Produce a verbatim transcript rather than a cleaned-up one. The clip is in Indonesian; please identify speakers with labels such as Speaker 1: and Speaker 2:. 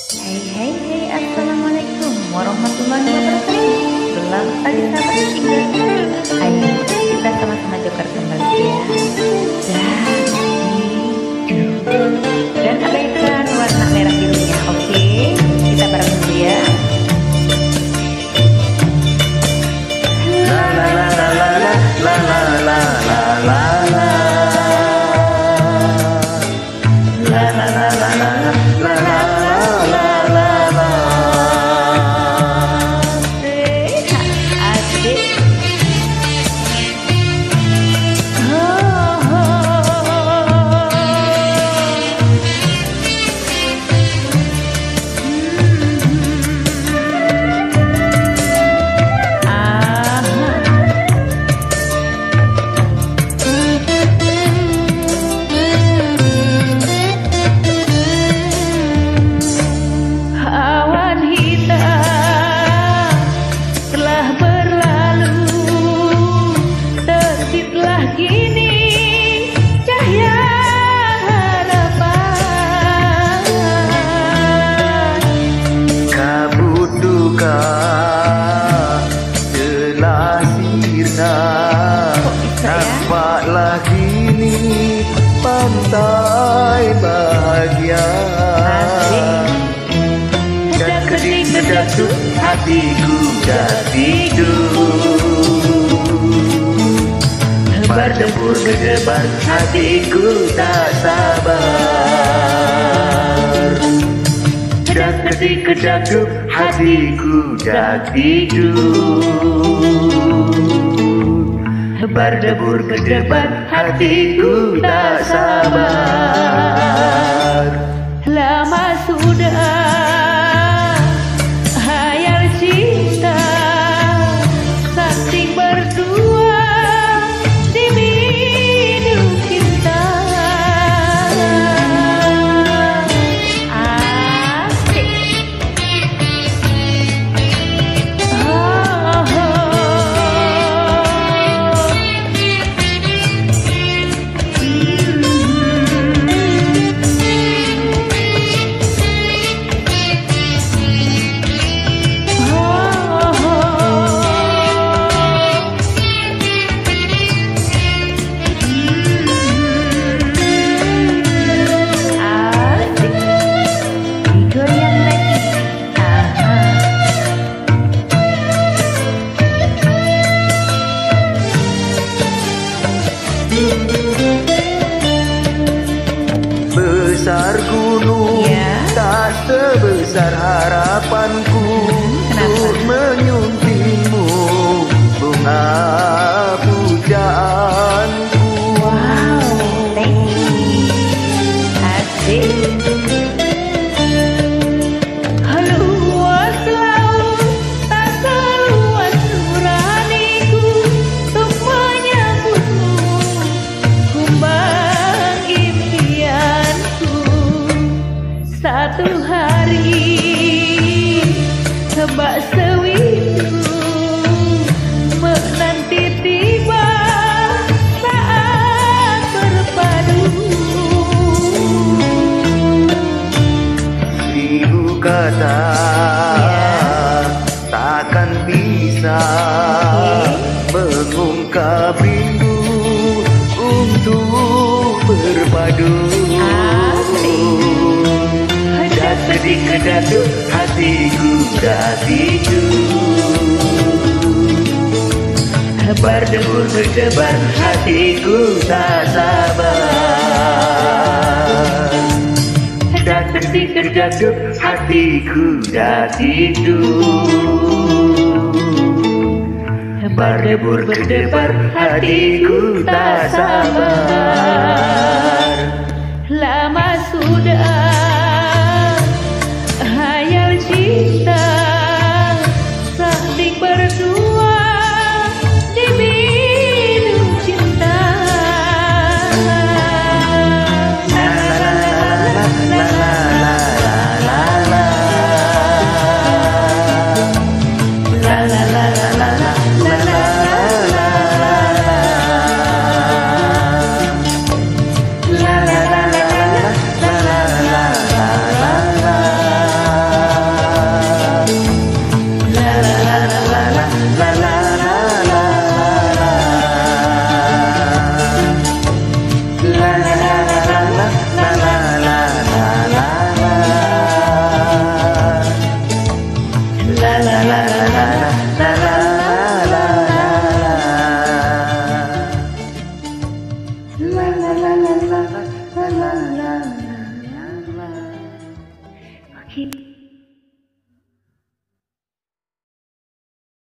Speaker 1: Hai hai hai, assalamualaikum warahmatullahi wabarakatuh. Selamat pagi sahabat Tinggal. Ayo kita sama-sama joker kembali ya. Dan dan abaikan warna merah birunya. Oke, kita bareng dulu ya.
Speaker 2: La la la la la la la la la la la. La la la la la la la. Telah sirna, nampaklah kini pantai bahagia. Dan ketika hatiku tertidur, berdebur berdebar hatiku tak sabar. Dan ketika jatuh hatiku tak tidur, berdebur berdebar hatiku tak sabar.
Speaker 1: Lama sudah hayal cinta, saling berdua di minum cinta.
Speaker 2: Besar gunung ya, tak sebesar harapanku untuk menyuntingmu bunga pujaanku.
Speaker 1: Wow, thank you. Asik. Luas laut tak seluas nuraniku untuk menyambutmu, kumbang impianku. Satu hari sebab sewitu menanti tiba saat berpadu.
Speaker 2: Seribu kata takkan bisa mengungkap rindu untuk berpadu. Dan ketika jatuh hatiku dah tidur, berdebur berdebar hatiku tak sabar. Dan ketika jatuh hatiku dah tidur, berdebur berdebar hatiku tak sabar.
Speaker 1: Lama sudah hayal cinta, saling berdua di minum cinta. La la la la la la la la la la la la la la la la la.
Speaker 2: la la la la la la la la.
Speaker 1: Oke.